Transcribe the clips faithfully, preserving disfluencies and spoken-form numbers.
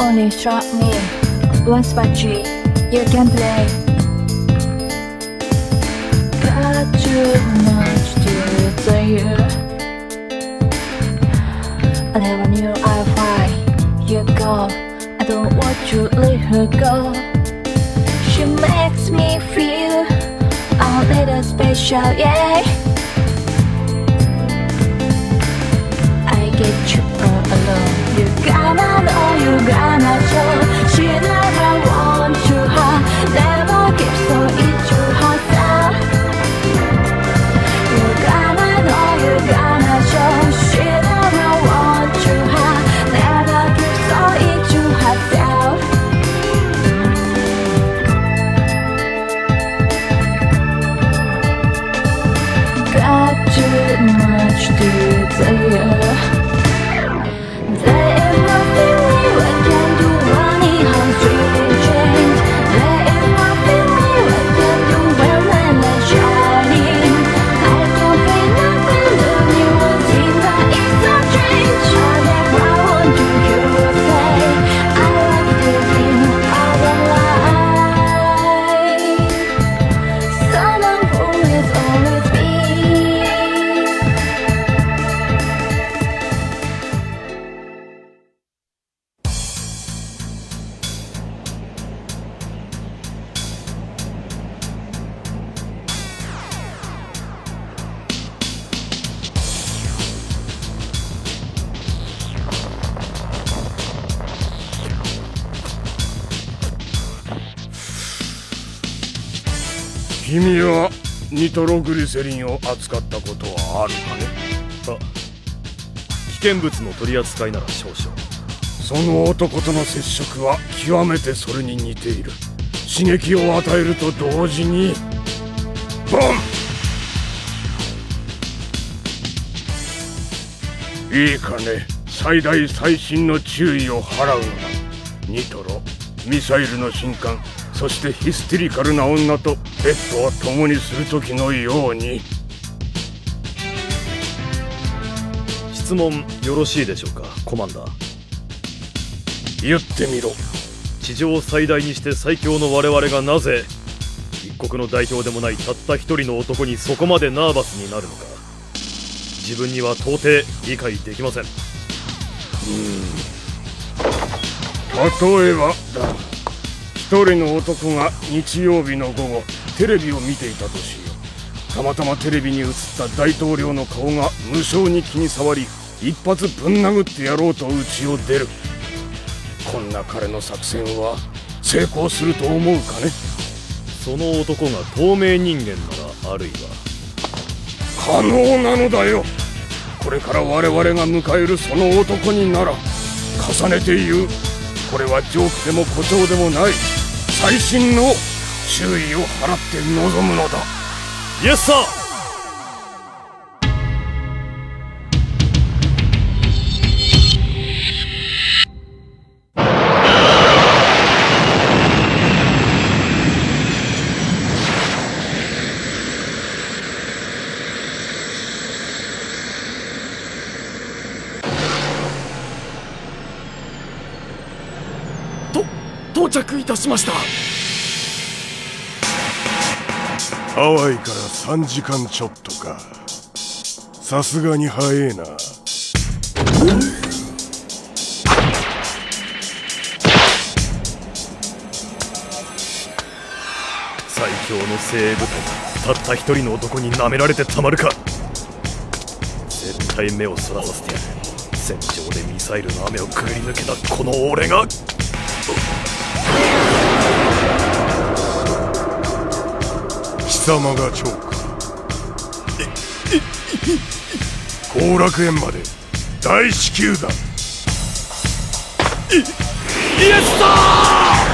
only struck me once, but G, you can play. Got too much to desire. I never knew I'd find you go. I don't want to let her go. She makes me feel a little special, yeah. I get you all alone. You gotta know, you gotta show. She never wants to hurt, never gives so into herself. You gotta know, you gotta show. She never wants to hurt, never gives so into herself. Got too much desire. There is nothing new I can do, running how street change. There is nothing new I can do when I'm not shining. I don't feel nothing new, one thing that is so strange. I never want to hear you say I like the dream of a lie. Someone who is always me. 君はニトログリセリンを扱ったことはあるかね。 あ、危険物の取り扱いなら少々。 その男との接触は極めてそれに似ている。刺激を与えると同時にボン。いいかね、最大最新の注意を払うのだ。ニトロ、ミサイルの新刊、そしてヒステリカルな女とベッドを共にする時のように。 質問よろしいでしょうか、コマンダー。 言ってみろ。 地上最大にして最強の我々がなぜ一国の代表でもないたった一人の男にそこまでナーバスになるのか、自分には到底理解できません。うーん、例えばだ。一人の男が日曜日の午後テレビを見ていたとしよう。たまたまテレビに映った大統領の顔が無性に気に障り、一発ぶん殴ってやろうと家を出る。こんな彼の作戦は成功すると思うかね。 その男が透明人間ならあるいは可能なのだよ。これから我々が迎えるその男になら重ねて言う。これはジョークでも誇張でもない、最新の注意を払って臨むのだ。 イエスサー。 到着いたしました。 ハワイからさんじかんちょっとか。さすがに早えな。 最強の精鋭部隊がたった一人の男に舐められてたまるか。絶対目をそらさせてやる。戦場でミサイルの雨をくぐり抜けたこの俺が。 貴様がチョーカー。後楽園まで大至急だ。 イエスサー。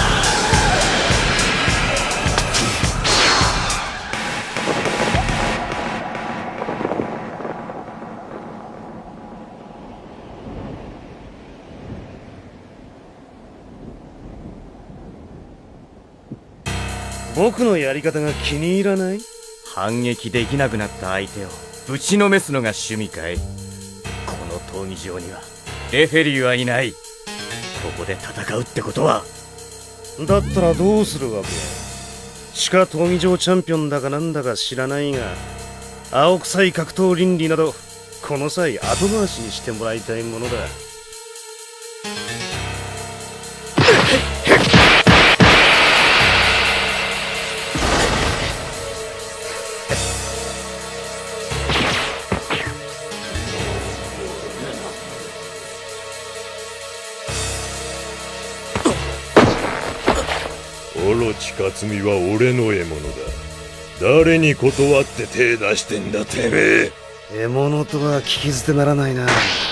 僕のやり方が気に入らない？反撃できなくなった相手をぶちのめすのが趣味かい？この闘技場にはレフェリーはいない。 こで戦うってことは。 だったらどうするわけ？地下闘技場チャンピオンだかなんだか知らないが、青臭い格闘倫理などこの際後回しにしてもらいたいものだ。 オロチ克実は俺の獲物だ。誰に断って手出してんだてめえ。 獲物とは聞き捨てならないな。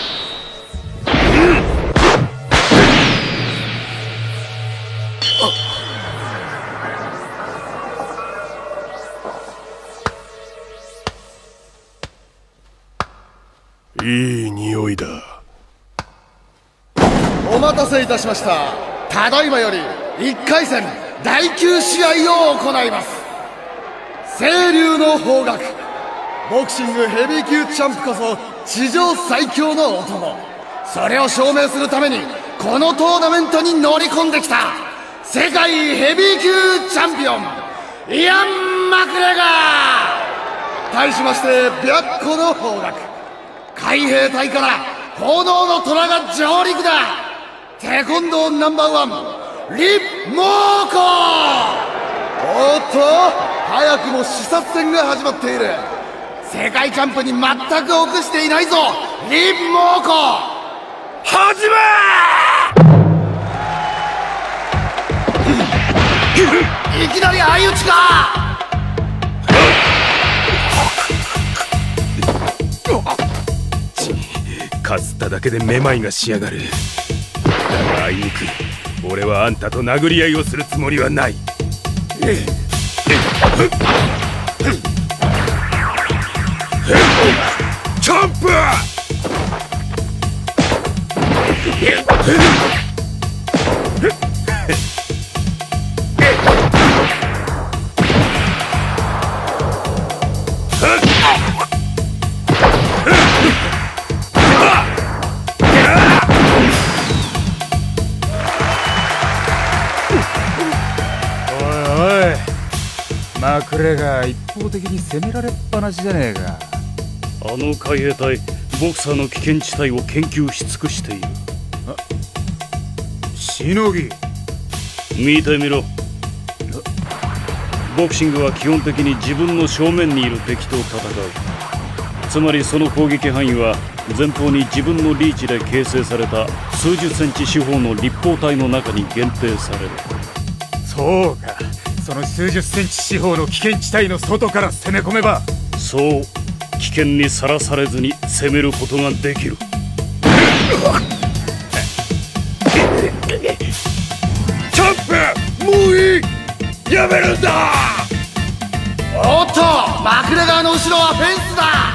いい匂いだ。 お待たせいたしました。ただいまよりいっかい戦だいきゅう試合を行います。清流の方角、ボクシングヘビー級チャンプこそ史上最強の男。それを証明するためにこのトーナメントに乗り込んできた世界ヘビー級チャンピオンイアン・マクレガー。対しまして白虎の方角、海兵隊から炎の虎が上陸だ。テコンドーナンバーワンリ・モーコ。おっと、早くも視察戦が始まっている。世界チャンプに全く臆していないぞリ・モーコ。始め。いきなり相打ちか。 かすっただけでめまいがしやがる。だがあいにく俺はあんたと殴り合いをするつもりはない。チャンプ。 マクレガー一方的に攻められっぱなしじゃねえか。 あの海兵隊、ボクサーの危険地帯を研究し尽くしている。 しのぎ見てみろ。ボクシングは基本的に自分の正面にいる敵と戦う。つまりその攻撃範囲は前方に自分のリーチで形成された数十センチ四方の立方体の中に限定される。 そうか、その数十センチ四方の危険地帯の外から攻め込めば、 そう、危険にさらされずに攻めることができる。 チャンプ、もういい、やめるんだ。 おっと、マクレガーの後ろはフェンスだ。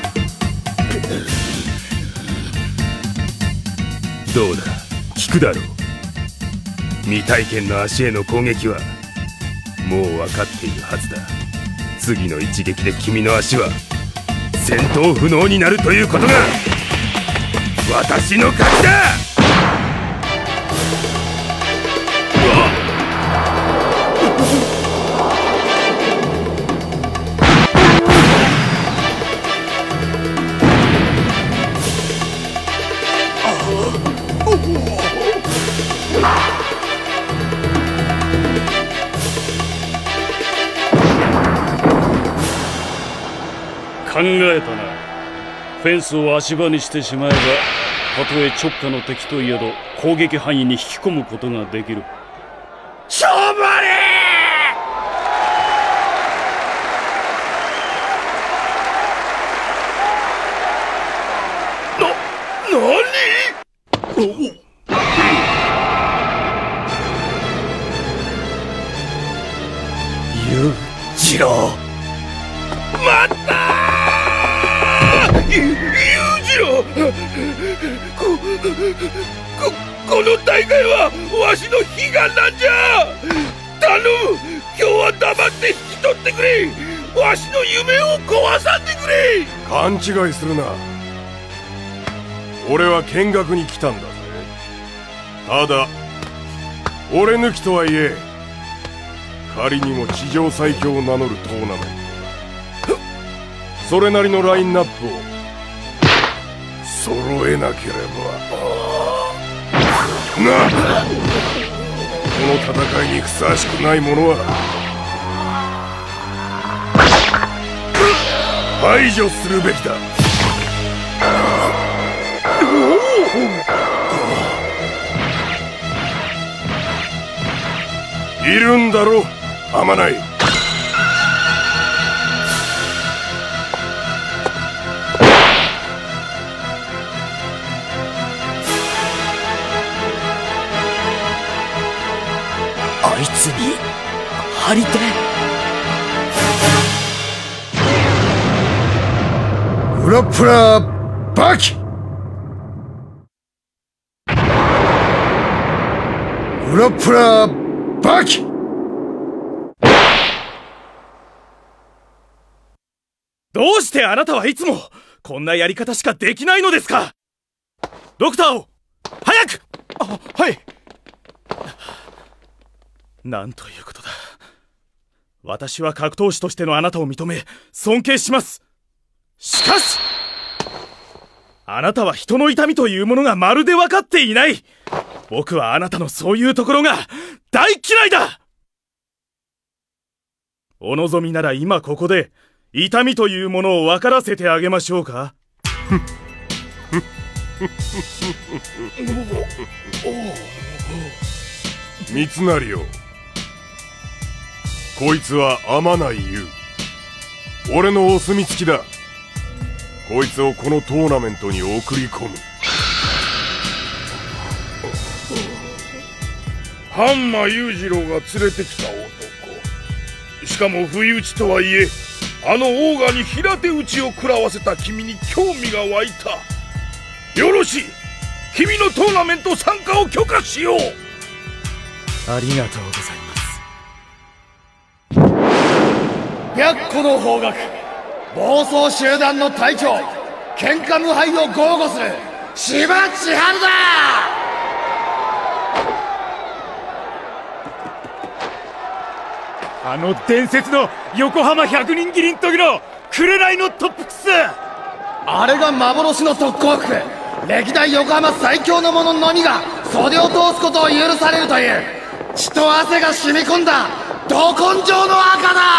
どうだ、効くだろう。未体験の足への攻撃はもう分かっているはずだ。次の一撃で君の足は戦闘不能になるということが私の勝ちだ。 考えたな。フェンスを足場にしてしまえば、たとえ直下の敵といえど攻撃範囲に引き込むことができる。 勝負あれー。な、なに？ 裕次郎、 待ったー！裕次郎、こ、こ、この大会はわしの悲願なんじゃ。頼む、今日は黙って引き取ってくれ。わしの夢を壊さんでくれ。 勘違いするな。俺は見学に来たんだぜ。 ただ俺抜きとはいえ仮にも地上最強を名乗るトーナメント、それなりのラインナップを揃えなければな。この戦いにふさわしくない者は排除するべきだ。いるんだろアマナイ。 あいつに張り手。 グラップラーバキ。グラップラーバキ。 どうしてあなたはいつもこんなやり方しかできないのですか。ドクターを早く。あ、はい。なんということだ。私は格闘士としてのあなたを認め尊敬します。しかしあなたは人の痛みというものがまるで分かっていない。僕はあなたのそういうところが大嫌いだ。お望みなら今ここで痛みというものを分からせてあげましょうか。 三成よ、こいつは天内優、俺のお墨付きだ。こいつをこのトーナメントに送り込む。 ハンマ裕次郎が連れてきた男、しかも不意打ちとはいえあのオーガに平手打ちを食らわせた君に興味が湧いた。よろしい、君のトーナメント参加を許可しよう。 ありがとうございます。 白虎の方角、暴走集団の隊長、喧嘩無敗を豪語する芝千春だ。 あの伝説の横浜百人斬りの時の紅のトップス。 あれが幻の特攻服、歴代横浜最強の者のみが袖を通すことを許されるという血と汗が染み込んだど根性の赤だ。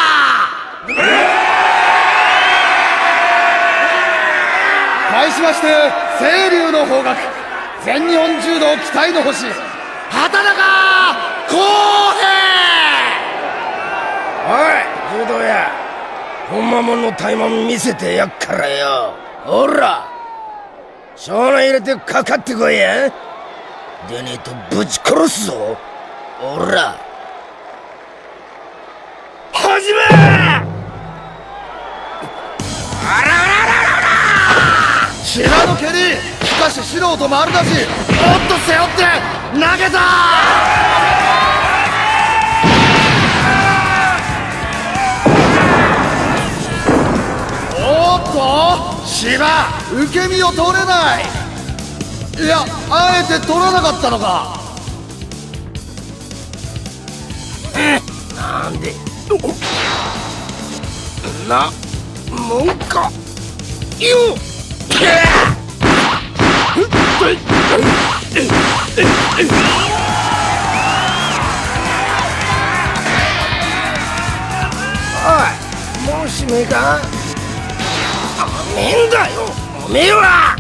対しまして清流の方角、全日本柔道期待の星、畑中康平。 おい柔道や、ほんまもんのタイマン見せてやっからよ。ほら少年入れてかかってこいや。でねえとぶち殺すぞ。ほら始め。あららららら。 芝の蹴り、しかし素人丸出し。おっと背負って投げた。おっと芝、受け身を取れない。いや、あえて取らなかったのか。 なんでなもんかよっ。おい、もうしめえか。あめえんだよおめえは。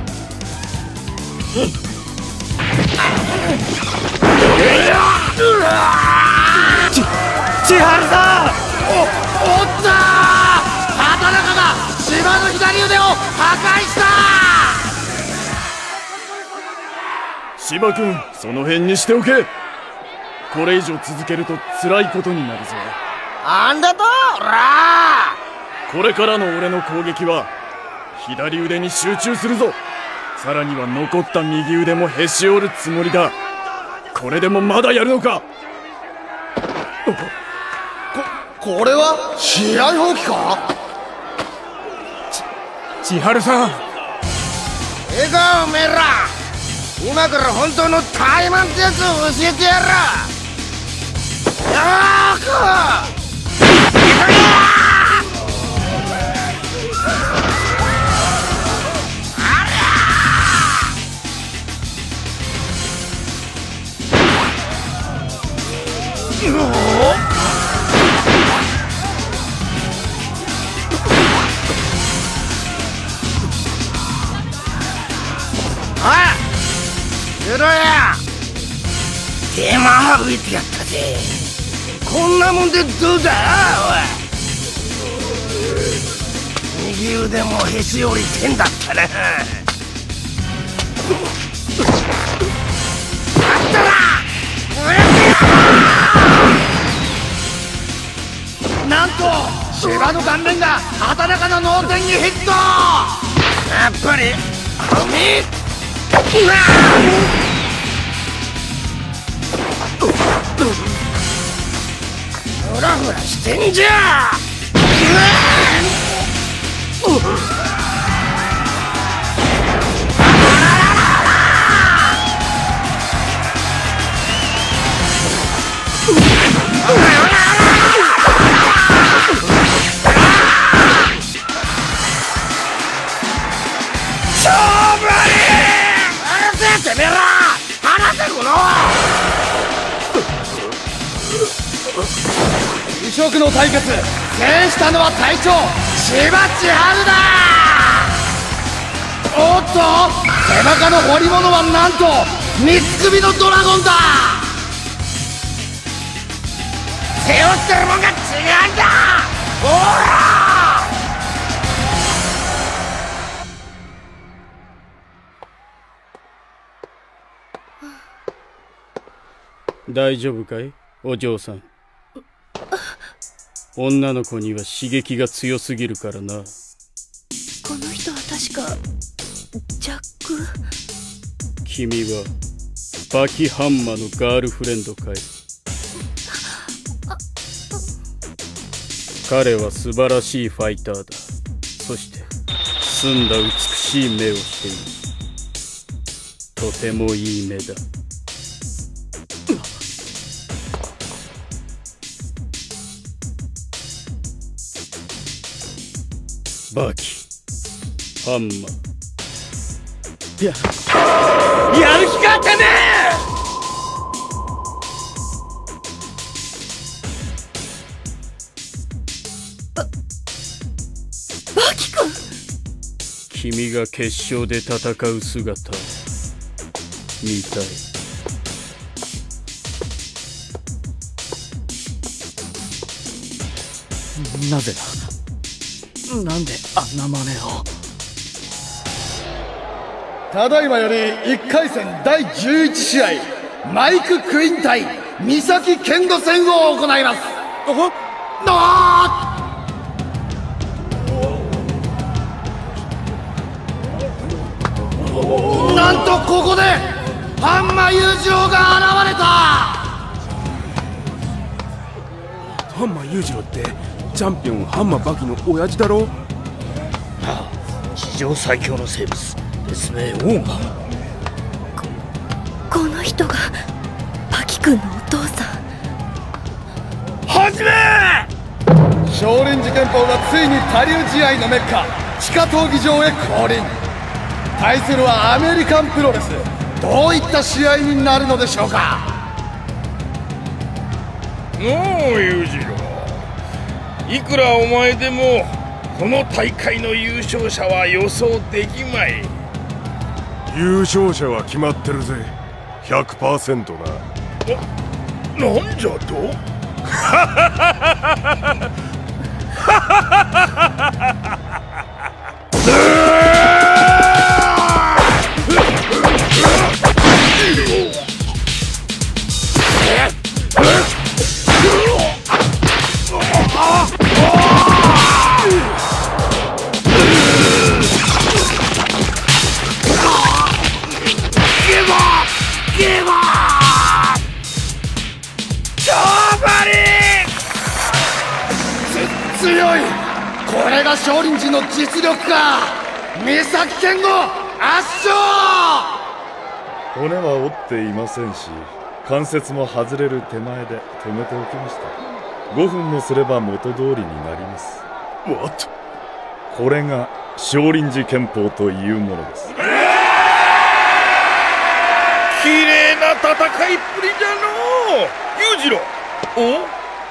ち千春さん。 おおったー、畑中が芝の左腕を破壊した。 芝君、その辺にしておけ。これ以上続けると辛いことになるぞ。 なんだとおら。 これからの俺の攻撃は左腕に集中するぞ。さらには残った右腕もへし折るつもりだ。これでもまだやるのか。 ここれは試合放棄か。 千春さん。 ええかおめえら、 今から本当の怠慢ってやつを教えてやる。よーくゼロや手間省いてやったぜ。こんなもんでどうだおい。右腕もへし折りてんだったな。あったらなんと芝の顔面が畑中の脳天にヒット。やっぱりアミフラフラしてんじゃ。勝負あり。離せてめえら、離せこの異色の対決。制したのは隊長柴千春だ。おっと背中の彫り物はなんと三つ首のドラゴンだ。背負ってるもんが違うんだ。ほら大丈夫かいお嬢さん。女の子には刺激が強すぎるからな。 この人は確かジャック。 君はバキハンマのガールフレンドかい。彼は素晴らしいファイターだ。そして澄んだ美しい目をしている。とてもいい目だ。バキハンマー。ややる気かてめえ。 ババキ君。 君が決勝で戦う姿見たい。 なぜだ。なんであんな真似を。 ただいまよりいっかい戦だいじゅういち試合マイク・クイン対三崎健吾戦を行います。なんとここでハンマ裕次郎が現れた。 ハンマ裕次郎ってチャンピオンハンマバキの親父だろ。 ああ、史上最強の生物別名オーガ。 この人がバキ君のお父さん。 はじめ少林寺拳法がついに他流試合のメッカ地下闘技場へ降臨。対するはアメリカンプロレス。どういった試合になるのでしょうか。 のう裕次郎、いくらお前でもこの大会の優勝者は予想できまい。 優勝者は決まってるぜ。 ひゃくパーセント な。 なんじゃと。 強い。これが少林寺の実力か。三崎健吾圧勝。 骨は折っていませんし、関節も外れる手前で止めておきました。ごふんもすれば元通りになります。 What？ これが少林寺拳法というものです。 綺麗な戦いっぷりじゃのう。裕次郎、お裕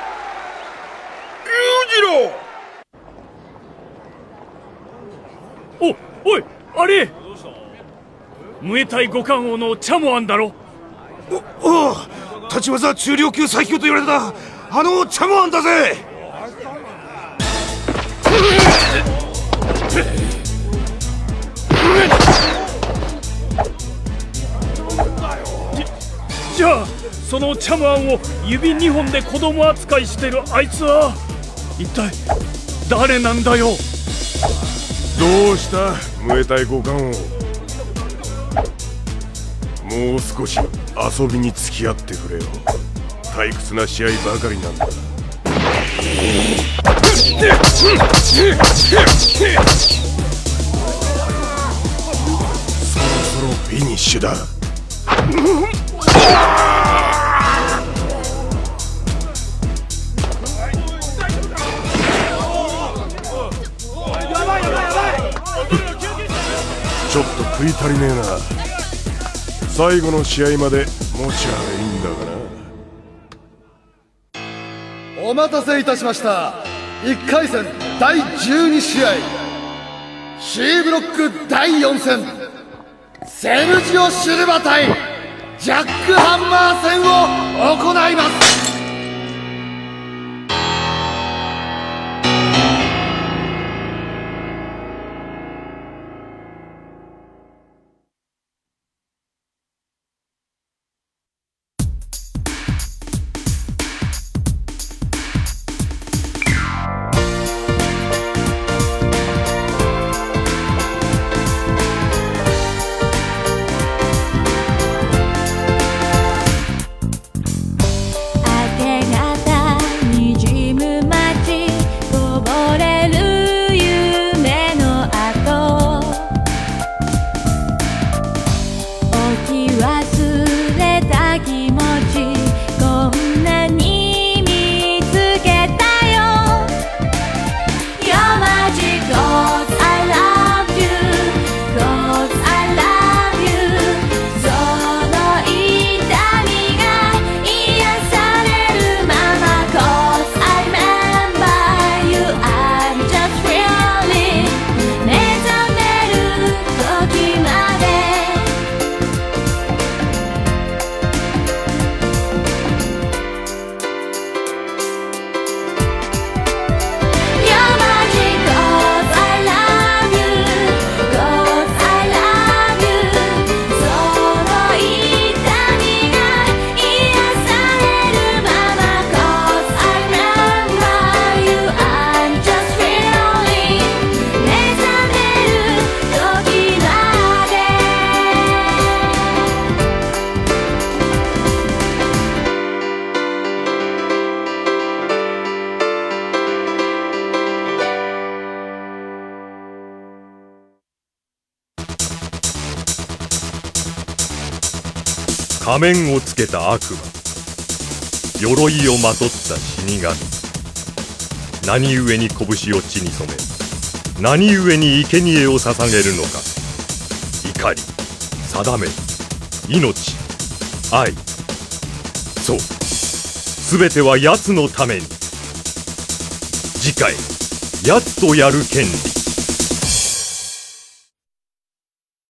次郎。 お、おい、あれムエタイ五冠王のチャモアンだろ。 おお、立ち技中量級最強と言われたあのチャモアンだぜ。 じゃあそのチャモアンを指にほんで子供扱いしてるあいつは一体誰なんだよ。 どうしたムエタイ五冠王、もう少し遊びに付き合ってくれよ。退屈な試合ばかりなんだ。そろそろフィニッシュだ。ちょっと食い足りねえな。最後の試合まで持ちゃえいいんだがな。 お待たせいたしました。いっかい戦だいじゅうに試合 C ブロックだいよん戦、セルジオ・シルバ対ジャック・ハンマー戦を行います。 仮面をつけた悪魔、鎧をまとった死神、何故に拳を血に染め、何故に生贄を捧げるのか。怒り、定め、命、愛、そう、すべては奴のために。次回、奴とやる権利。